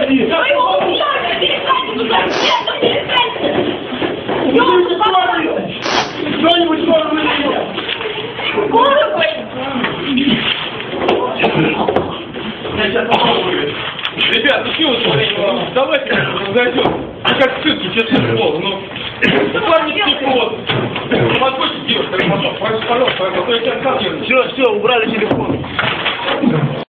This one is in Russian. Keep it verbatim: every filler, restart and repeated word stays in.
Уходи! Вы его убьете! Перестаньте туда! Нет, перестаньте! Ёлка, папа! Что-нибудь скоро вылезет! Голову! Я сейчас попробую. Ребят, ну что вы смотрите? Давайте зайдем. Как ссылки, честное слово. Ну, с вами не вот. Подходите, девушка, пожалуйста, а то я сейчас как я... Все, все, убрали телефон.